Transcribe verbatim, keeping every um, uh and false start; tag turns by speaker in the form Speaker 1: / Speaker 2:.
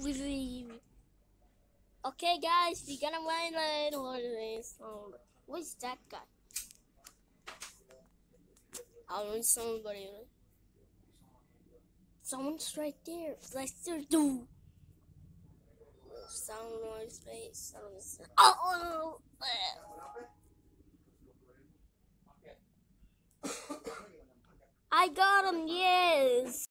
Speaker 1: Okay, guys, we're gonna wait later. What's that guy? I want somebody. Someone's right there. Let's do. Sound noise space. Oh, I got him. Yes.